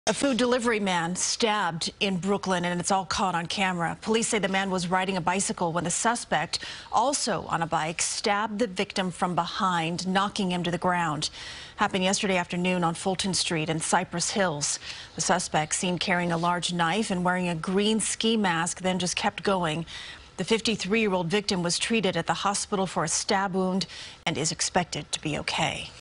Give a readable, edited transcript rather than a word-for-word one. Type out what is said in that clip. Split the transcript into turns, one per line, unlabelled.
A food delivery man stabbed in Brooklyn, and it's all caught on camera. Police say the man was riding a bicycle when the suspect, also on a bike, stabbed the victim from behind, knocking him to the ground. Happened yesterday afternoon on Fulton Street in Cypress Hills. The suspect, seen carrying a large knife and wearing a green ski mask, then just kept going. The 53-year-old victim was treated at the hospital for a stab wound and is expected to be okay.